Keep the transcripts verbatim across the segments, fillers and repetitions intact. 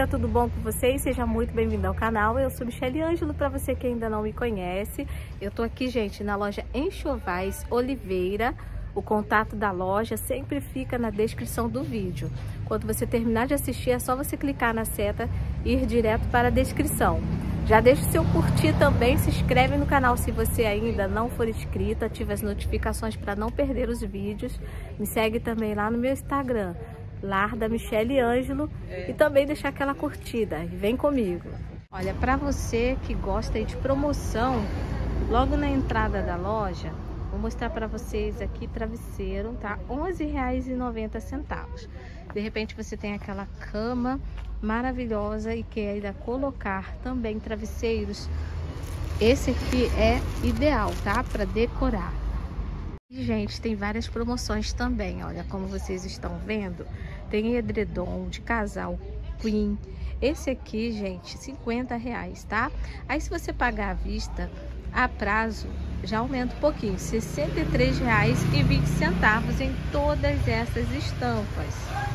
tudo bom com vocês? Seja muito bem-vindo ao canal. Eu sou Michele Ângelo, para você que ainda não me conhece. Eu tô aqui, gente, na loja Enxovais Oliveira. O contato da loja sempre fica na descrição do vídeo. Quando você terminar de assistir, é só você clicar na seta e ir direto para a descrição. Já deixa o seu curtir também, se inscreve no canal se você ainda não for inscrito, ativa as notificações para não perder os vídeos. Me segue também lá no meu Instagram, Lar da Michele Ângelo, e também deixar aquela curtida. Vem comigo. Olha, para você que gosta de promoção, logo na entrada da loja, vou mostrar para vocês aqui travesseiro, tá? onze reais e noventa centavos. De repente você tem aquela cama maravilhosa e quer ainda colocar também travesseiros. Esse aqui é ideal, tá? Para decorar. E, gente, tem várias promoções também, olha, como vocês estão vendo. Tem edredom de casal queen. Esse aqui, gente, cinquenta reais, tá? Aí se você pagar à vista, a prazo, já aumenta um pouquinho, sessenta e três reais e vinte centavos em todas essas estampas.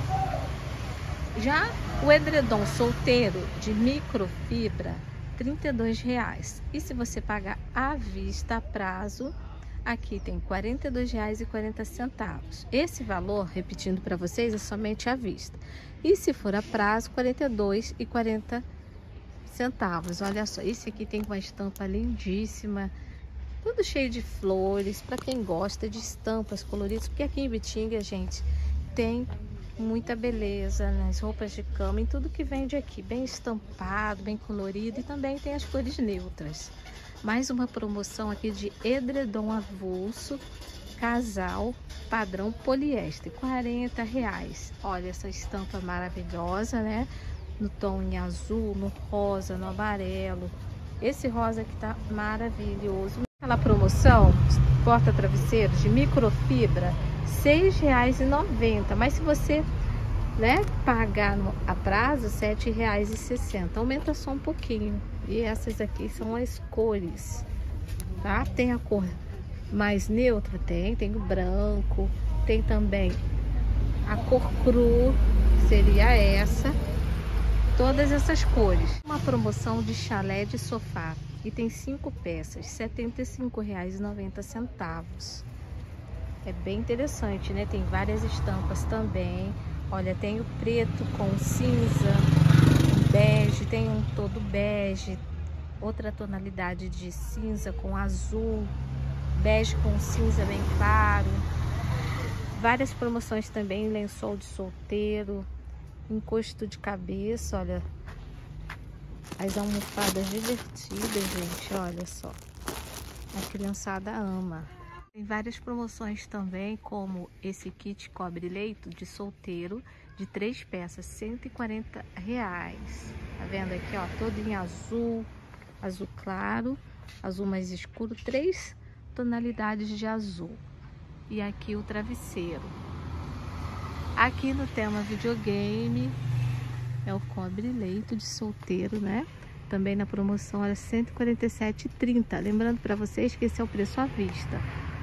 Já o edredom solteiro de microfibra, trinta e dois reais. E se você pagar à vista, a prazo, aqui tem quarenta e dois reais e quarenta centavos. Esse valor, repetindo para vocês, é somente à vista. E se for a prazo, quarenta e dois reais e quarenta centavos. Olha só, esse aqui tem uma estampa lindíssima, tudo cheio de flores, para quem gosta de estampas coloridas, porque aqui em Bitinga, gente, tem muita beleza nas roupas de cama, em tudo que vende aqui, bem estampado, bem colorido, e também tem as cores neutras. Mais uma promoção aqui de edredom avulso, casal, padrão poliéster, quarenta reais. Olha essa estampa maravilhosa, né? No tom em azul, no rosa, no amarelo. Esse rosa aqui tá maravilhoso. Aquela promoção, porta-travesseiros de microfibra, seis reais e noventa centavos. Mas se você, né, pagar no, a prazo, sete reais e sessenta centavos. Aumenta só um pouquinho. E essas aqui são as cores, tá? Tem a cor mais neutra, tem, tem o branco, tem também a cor cru, seria essa. Todas essas cores. Uma promoção de chalé de sofá e tem cinco peças, setenta e cinco reais e noventa centavos. É bem interessante, né? Tem várias estampas também. Olha, tem o preto com cinza, bege, tem um todo bege, outra tonalidade de cinza com azul, bege com cinza bem claro. Várias promoções também, lençol de solteiro, encosto de cabeça, olha, as almofadas divertidas, gente, olha só, a criançada ama. Tem várias promoções também, como esse kit cobre-leito de solteiro de três peças, cento e quarenta reais. Tá vendo aqui, ó, todo em azul, azul claro, azul mais escuro, três tonalidades de azul. E aqui o travesseiro. Aqui no tema videogame é o cobre-leito de solteiro, né? Também na promoção era cento e quarenta e sete reais e trinta centavos. Lembrando para vocês que esse é o preço à vista.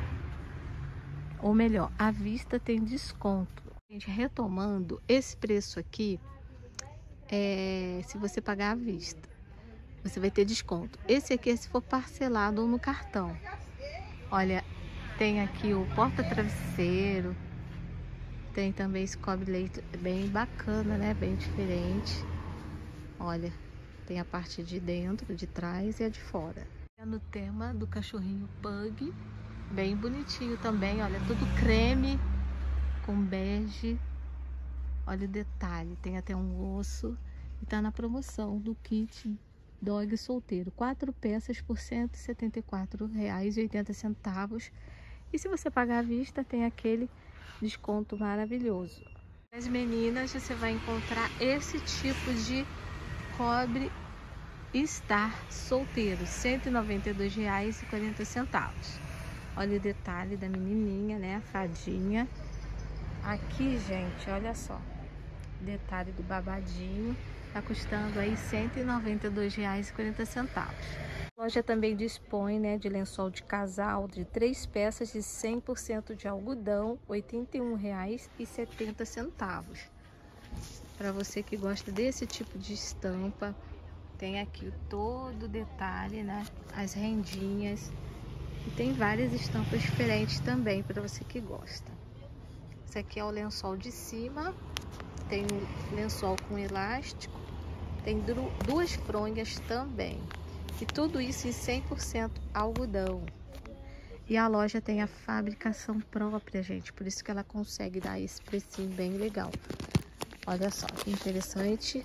Ou melhor, à vista tem desconto. Gente, retomando, esse preço aqui, é, se você pagar à vista, você vai ter desconto. Esse aqui é se for parcelado ou no cartão. Olha, tem aqui o porta-travesseiro. Tem também esse cobre-leito bem bacana, né? Bem diferente. Olha, tem a parte de dentro, de trás e a de fora. É no tema do cachorrinho Pug. Bem bonitinho também, olha, tudo creme com bege. Olha o detalhe, tem até um osso. E tá na promoção do kit dog solteiro. Quatro peças por cento e setenta e quatro reais e oitenta centavos. E se você pagar à vista, tem aquele desconto maravilhoso. As meninas, você vai encontrar esse tipo de cobre estar solteiro, cento e noventa e dois reais e quarenta centavos. Olha o detalhe da menininha, né, a fadinha. Aqui, gente, olha só, detalhe do babadinho, tá custando aí cento e noventa e dois reais e quarenta centavos. A loja também dispõe, né, de lençol de casal de três peças de cem por cento de algodão, oitenta e um reais e setenta centavos. Para você que gosta desse tipo de estampa, tem aqui todo o detalhe, né? As rendinhas. E tem várias estampas diferentes também para você que gosta. Esse aqui é o lençol de cima. Tem lençol com elástico. Tem duas fronhas também. E tudo isso em cem por cento algodão. E a loja tem a fabricação própria, gente. Por isso que ela consegue dar esse precinho bem legal. Olha só que interessante.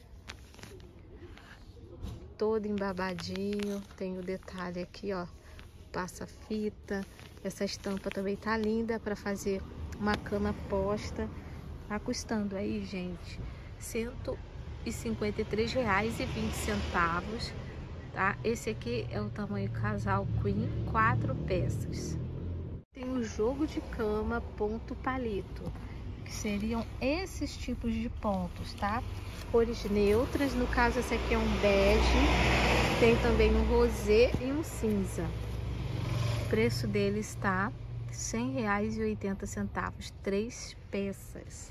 Todo embabadinho. Tem o detalhe aqui, ó. Passa-fita. Essa estampa também tá linda para fazer uma cama posta. Tá custando aí, gente, cento e cinquenta e três reais e vinte centavos, tá? Esse aqui é o tamanho casal queen, quatro peças. Tem o jogo de cama ponto palito, que seriam esses tipos de pontos, tá? Cores neutras, no caso esse aqui é um bege, tem também um rosé e um cinza. O preço dele está cem reais e oitenta centavos, três peças.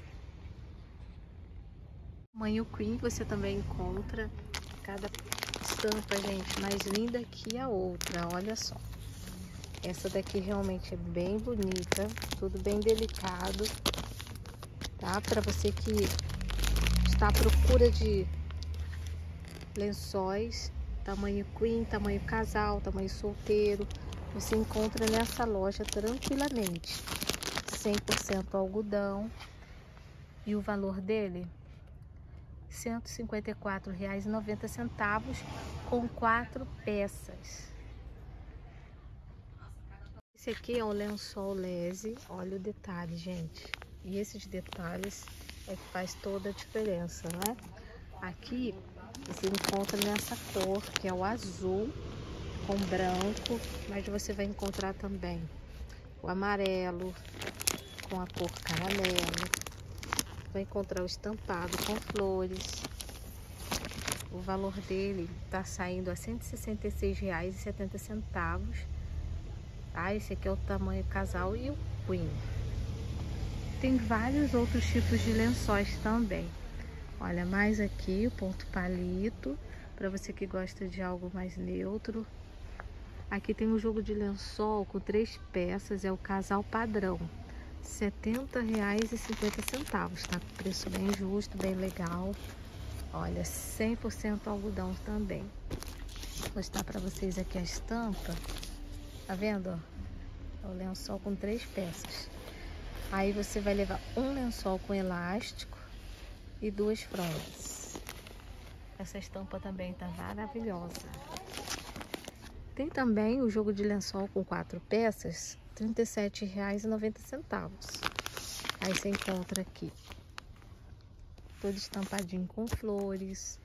Tamanho queen você também encontra cada estampa, gente, mais linda que a outra, olha só. Essa daqui realmente é bem bonita, tudo bem delicado, tá? Para você que está à procura de lençóis, tamanho queen, tamanho casal, tamanho solteiro, você encontra nessa loja tranquilamente. cem por cento algodão. E o valor dele? cento e cinquenta e quatro reais e noventa centavos com quatro peças. Esse aqui é o lençol lese. Olha o detalhe, gente. E esses detalhes é que faz toda a diferença, né? Aqui você encontra nessa cor, que é o azul com branco, mas você vai encontrar também o amarelo com a cor caramelo. Vai encontrar o estampado com flores. O valor dele tá saindo a cento e sessenta e seis reais e setenta centavos. Tá? Esse aqui é o tamanho casal e o queen. Tem vários outros tipos de lençóis também. Olha, mais aqui o ponto palito, para você que gosta de algo mais neutro. Aqui tem um jogo de lençol com três peças, é o casal padrão. setenta reais e cinquenta centavos, tá? Preço bem justo, bem legal. Olha, cem por cento algodão também. Vou mostrar para vocês aqui a estampa. Tá vendo, ó? É o lençol com três peças. Aí você vai levar um lençol com elástico e duas fronhas. Essa estampa também tá maravilhosa. Tem também o jogo de lençol com quatro peças, trinta e sete reais e noventa centavos. Aí você encontra aqui todo estampadinho com flores.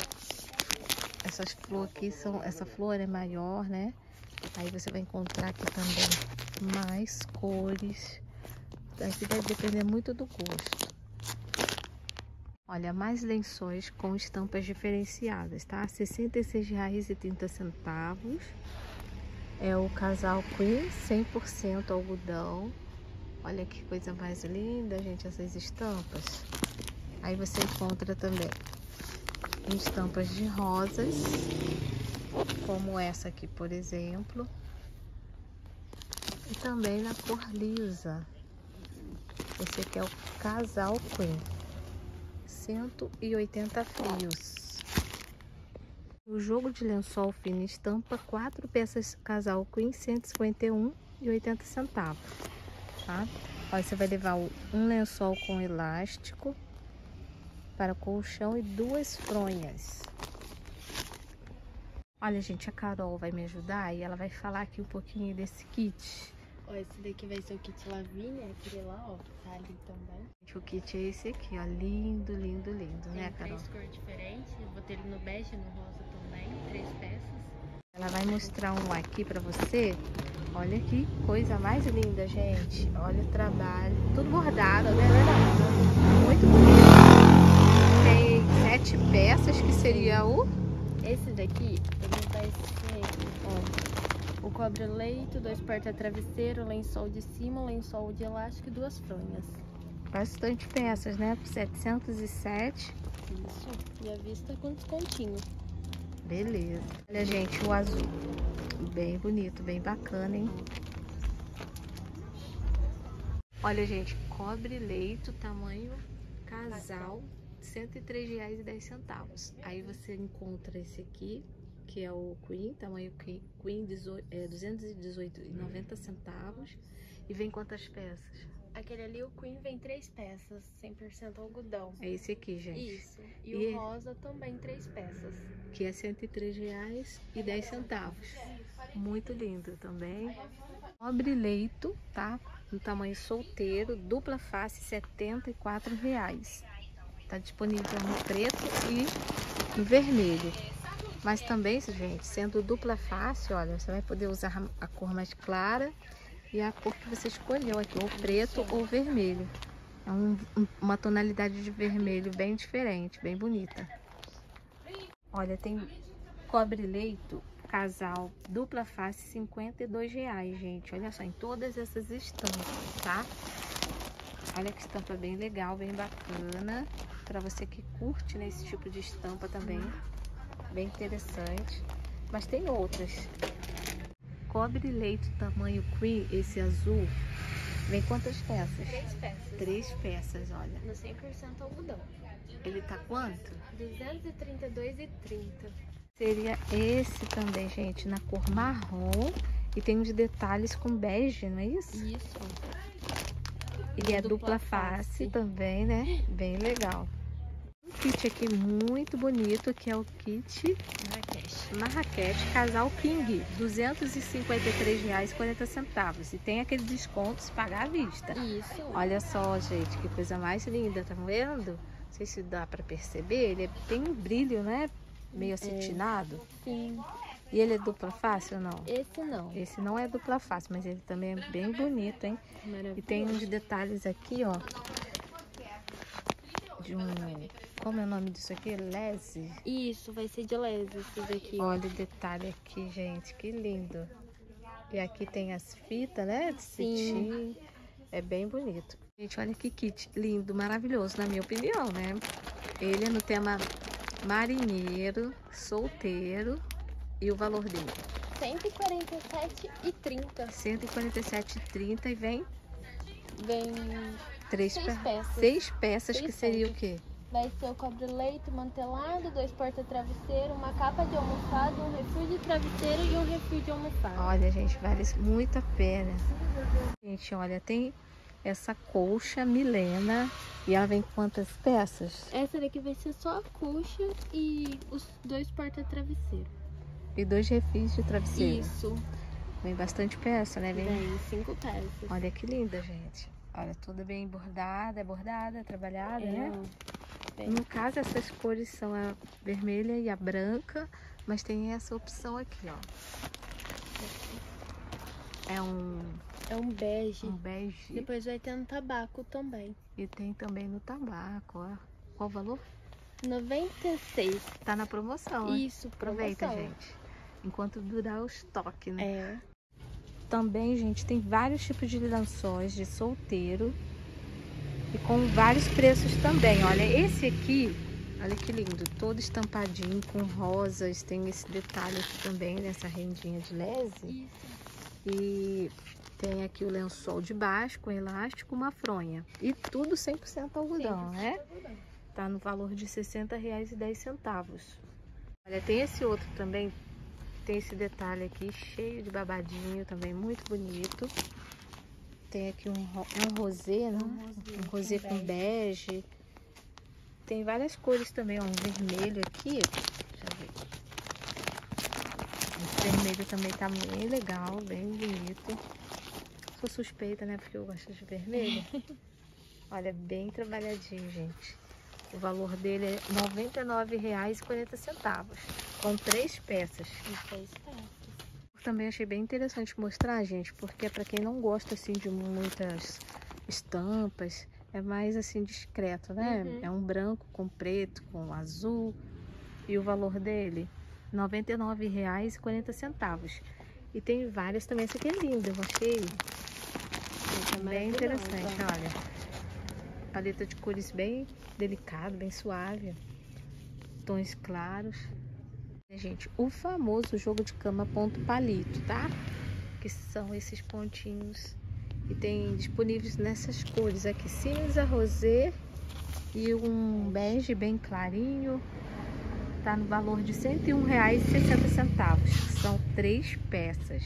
Essas flores aqui são, essa flor é maior, né? Aí você vai encontrar aqui também mais cores. Aqui vai depender muito do gosto. Olha, mais lençóis com estampas diferenciadas, tá? sessenta e seis reais e trinta centavos. É o casal queen, cem por cento algodão. Olha que coisa mais linda, gente, essas estampas. Aí você encontra também estampas de rosas, como essa aqui, por exemplo. E também na cor lisa. Esse aqui é o casal queen. cento e oitenta fios. O jogo de lençol fino estampa, quatro peças casal queen, cento e cinquenta e um reais e oitenta centavos, tá? Aí você vai levar um lençol com elástico para colchão e duas fronhas. Olha, gente, a Carol vai me ajudar e ela vai falar aqui um pouquinho desse kit. Ó, esse daqui vai ser o kit Lavínia, aquele lá, ó, tá ali também. O kit é esse aqui, ó, lindo, lindo, lindo, né, Carol? Tem três cores diferentes, eu botei ele no bege e no rosa também, três peças. Ela vai mostrar um aqui pra você. Olha que coisa mais linda, gente. Olha o trabalho, tudo bordado, né? Muito bonito. Tem sete peças, que seria o... Esse daqui, ele vai ser, ó, o cobre-leito, dois porta-travesseiro, lençol de cima, lençol de elástico e duas fronhas. bastante peças, né? Por setecentos e sete. Isso. E a vista com descontinho. Beleza. Olha, gente, o azul. Bem bonito, bem bacana, hein? Olha, gente, cobre leito, tamanho casal, cento e três reais e dez centavos. Aí você encontra esse aqui, que é o Queen, tamanho Queen, é, duzentos e dezoito reais e noventa centavos. E vem quantas peças? Aquele ali, o Queen, vem três peças, cem por cento algodão. É esse aqui, gente. Isso. E, e o rosa também, três peças. Que é cento e três reais e dez centavos. Muito lindo também. Cobre leito, tá? No tamanho solteiro, dupla face, setenta e quatro reais. Tá disponível no preto e no vermelho. Mas também, gente, sendo dupla face, olha, você vai poder usar a cor mais clara e a cor que você escolheu aqui, ou preto ou vermelho. É um, uma tonalidade de vermelho bem diferente, bem bonita. Olha, tem cobre leito, casal, dupla face, cinquenta e dois reais, gente. Olha só, em todas essas estampas, tá? Olha que estampa bem legal, bem bacana. Pra você que curte, né, esse tipo de estampa também. Bem interessante. Mas tem outras. Cobre leito, tamanho Queen, esse azul. Vem quantas peças? Três peças. Três peças, olha. No cem por cento algodão. Ele tá quanto? duzentos e trinta e dois reais e trinta centavos. Seria esse também, gente, na cor marrom. E tem uns detalhes com bege, não é isso? Isso. E é dupla face, face também, né? Bem legal. Um kit aqui muito bonito, que é o kit Marrakech. Marrakech Casal King, duzentos e cinquenta e três reais e quarenta centavos. E tem aquele desconto se pagar à vista. Isso. Olha só, gente, que coisa mais linda, tá vendo? Não sei se dá pra perceber, ele tem um brilho, né? Meio acetinado. É. Sim. E ele é dupla face ou não? Esse não. Esse não é dupla face, mas ele também é bem bonito, hein? E tem uns detalhes aqui, ó. De um... Como é o nome disso aqui? Lese? Isso, vai ser de lese esses aqui. Olha o detalhe aqui, gente. Que lindo. E aqui tem as fitas, né? De cetim. É bem bonito. Gente, olha que kit lindo, maravilhoso, na minha opinião, né? Ele é no tema marinheiro, solteiro. E o valor dele? cento e quarenta e sete reais e trinta centavos. cento e quarenta e sete reais e trinta centavos. E vem? Vem três seis pe... peças. Seis peças, seis que seria peças. O quê? Vai ser o cobre-leito mantelado, dois porta-travesseiro, uma capa de almofada, um refil de travesseiro e um refil de almofada. Olha, gente, vale muito a pena. Gente, olha, tem essa colcha Milena e ela vem com quantas peças? Essa daqui vai ser só a colcha e os dois porta-travesseiro. E dois refis de travesseiro. Isso. Vem bastante peça, né? Vem... Vem cinco peças. Olha que linda, gente. Olha, toda bem bordada, é bordada, trabalhada, é, né? Bem. No caso, essas cores são a vermelha e a branca, mas tem essa opção aqui, ó. É um... É um bege. Um bege. Depois vai ter no tabaco também. E tem também no tabaco, ó. Qual o valor? noventa e seis. Tá na promoção, Isso, aproveita, promoção. gente. Enquanto durar o estoque, né? É. Também, gente, tem vários tipos de lençóis de solteiro. E com vários preços também. Olha, esse aqui, olha que lindo. Todo estampadinho com rosas. Tem esse detalhe aqui também, nessa rendinha de lese. Isso. E tem aqui o lençol de baixo com elástico, uma fronha. E tudo cem por cento algodão, né? Tá no valor de sessenta reais e dez centavos. Olha, tem esse outro também. Tem esse detalhe aqui, cheio de babadinho, também muito bonito. Tem aqui um, é um rosé, né? Um rosé com bege. Tem várias cores também, ó, um vermelho aqui. Deixa eu ver. Esse vermelho também tá bem legal, bem bonito. Sou suspeita, né? Porque eu gosto de vermelho. Olha, bem trabalhadinho, gente. O valor dele é noventa e nove reais e quarenta centavos. Com três peças. E três peças. Também achei bem interessante mostrar, gente, porque é para quem não gosta assim de muitas estampas, é mais assim discreto, né? Uhum. É um branco com preto, com azul. E o valor dele, noventa e nove reais e quarenta centavos. E tem várias também. Essa aqui é linda, eu achei Essa é bem interessante, olha. paleta de cores bem delicado, bem suave. Tons claros. Gente, o famoso jogo de cama ponto palito, tá? Que são esses pontinhos e tem disponíveis nessas cores aqui, cinza, rosé e um bege bem clarinho. Tá no valor de cento e um reais e sessenta centavos. São três peças.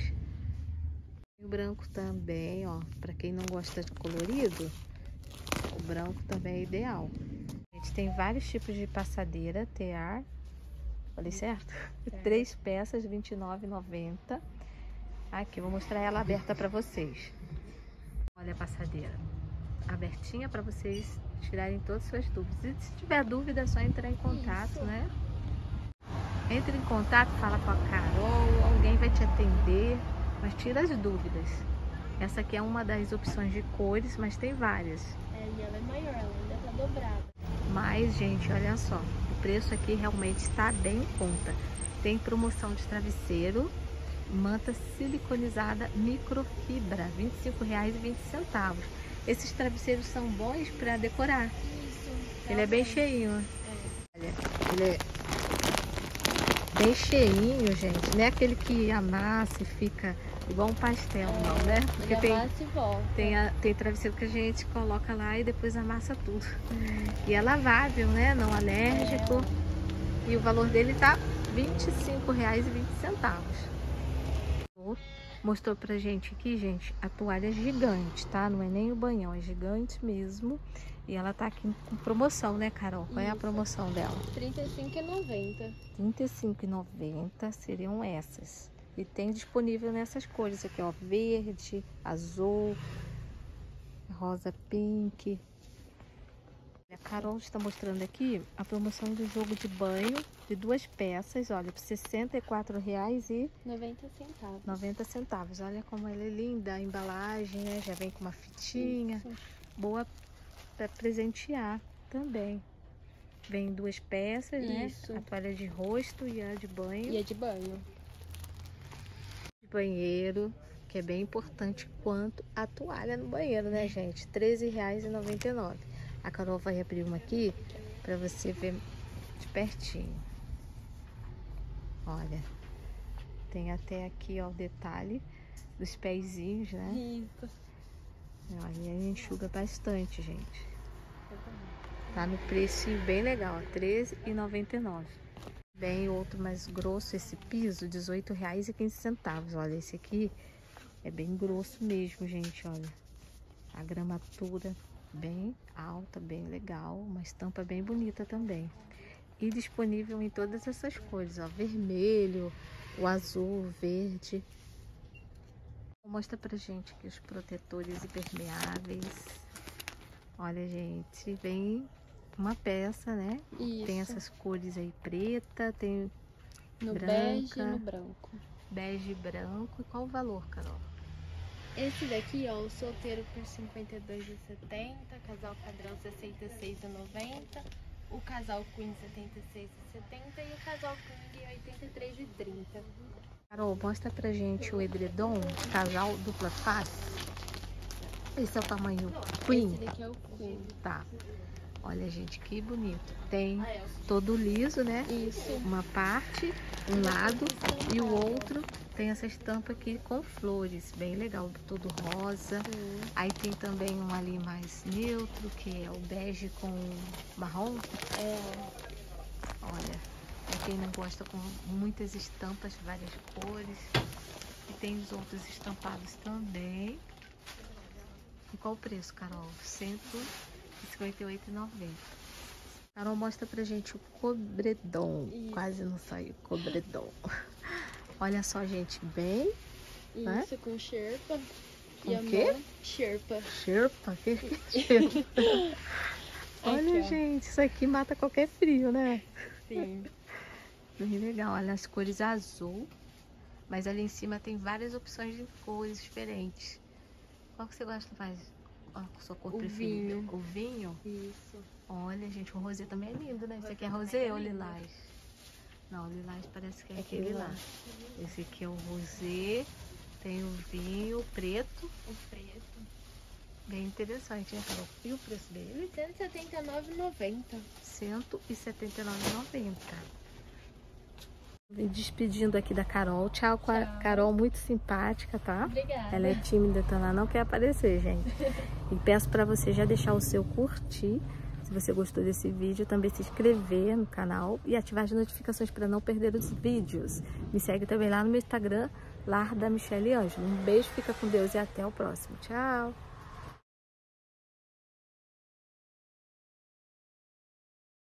O branco também, ó, para quem não gosta de colorido, o branco também é ideal. A gente tem vários tipos de passadeira, tear. Falei certo? É. Três peças, vinte e nove reais e noventa centavos. Aqui, vou mostrar ela aberta para vocês. Olha a passadeira. Abertinha para vocês tirarem todas as suas dúvidas. E se tiver dúvida, é só entrar em contato, Isso. né? Entre em contato, fala com a Carol, alguém vai te atender, mas tira as dúvidas. Essa aqui é uma das opções de cores, mas tem várias. É, e ela é maior, ela ainda tá dobrada. Mas, gente, olha só, o preço aqui realmente está bem em conta. Tem promoção de travesseiro, manta siliconizada microfibra, vinte e cinco reais e vinte centavos. Esses travesseiros são bons para decorar. Isso, ele é bem cheinho. É. Olha, ele é bem cheinho, gente. Não é aquele que amassa e fica igual um pastel, é, não, né? Porque ele tem, amassa e volta. Tem, a, tem travesseiro que a gente coloca lá e depois amassa tudo. Hum. E é lavável, né? Não alérgico. É. E o valor dele tá vinte e cinco reais e vinte centavos. Mostrou pra gente aqui, gente, a toalha gigante, tá? Não é nem o banhão, é gigante mesmo. E ela tá aqui com promoção, né, Carol? Qual Isso. é a promoção dela? trinta e cinco reais e noventa centavos. trinta e cinco reais e noventa centavos seriam essas. E tem disponível nessas cores aqui, ó. Verde, azul, rosa pink. A Carol está mostrando aqui a promoção do jogo de banho de duas peças, olha, por sessenta e quatro reais e noventa centavos. Olha como ela é linda, a embalagem, né? Já vem com uma fitinha. Isso. Boa para presentear também. Vem duas peças, Isso. né? A toalha de rosto e a de banho. E a de banho. De banheiro, que é bem importante quanto a toalha no banheiro, né, gente? treze reais e noventa e nove centavos. A Carol vai abrir uma aqui para você ver de pertinho. Olha, tem até aqui, ó, o detalhe dos pezinhos, né? Isso. Olha, ele enxuga bastante, gente. Tá no preço bem legal, treze reais e noventa e nove centavos. Bem, outro mais grosso, esse piso, dezoito reais e quinze centavos. Olha, esse aqui é bem grosso mesmo, gente, olha. A gramatura bem alta, bem legal, uma estampa bem bonita também. E disponível em todas essas cores, ó, vermelho, o azul, o verde. Mostra pra gente aqui os protetores impermeáveis. Olha, gente, vem uma peça, né? Isso. Tem essas cores aí, preta, tem no branca, bege e no branco. Bege e branco. E qual o valor, Carol? Esse daqui, ó, o solteiro por cinquenta e dois reais e setenta centavos, casal padrão sessenta e seis reais e noventa centavos, o casal queen setenta e seis reais e setenta centavos e o casal king oitenta e três reais e trinta centavos. Carol, mostra pra gente o edredom casal dupla face. Esse é o tamanho queen? Esse daqui é o queen. Tá. Olha, gente, que bonito. Tem todo liso, né? Isso. Uma parte, um lado, e o outro tem essa estampa aqui com flores. Bem legal, todo rosa. Sim. Aí tem também um ali mais neutro, que é o bege com marrom. É. Olha, pra quem não gosta, com muitas estampas, várias cores. E tem os outros estampados também. E qual o preço, Carol? cento e cinquenta e oito reais e noventa centavos. Carol, mostra pra gente o cobredom. Isso. Quase não saiu, cobredom. Olha só, gente, bem... Isso, né? com xerpa. Com o quê? Xerpa. Xerpa? Que que é xerpa? Olha, aqui, gente, isso aqui mata qualquer frio, né? Sim. Bem legal, olha as cores azul. Mas ali em cima tem várias opções de cores diferentes. Qual que você gosta mais? A sua cor o preferida? Vinho. O vinho? Isso. Olha, gente, o rosé também é lindo, né? Esse aqui é rosé ou lilás? Não, o lilás parece que é, é aquele lá. Esse aqui é o rosé. Tem o vinho, o preto. O preto. Bem interessante, hein, Carol? E o preço dele? cento e setenta e nove reais e noventa centavos. cento e setenta e nove reais e noventa centavos. Me despedindo aqui da Carol. Tchau, com a Carol, muito simpática, tá? Obrigada. Ela é tímida, então ela não quer aparecer, gente. E peço pra você já deixar o seu curtir, se você gostou desse vídeo, também se inscrever no canal e ativar as notificações para não perder os vídeos. Me segue também lá no meu Instagram, Lar da Michele Ângelo. Um beijo, fica com Deus e até o próximo. Tchau!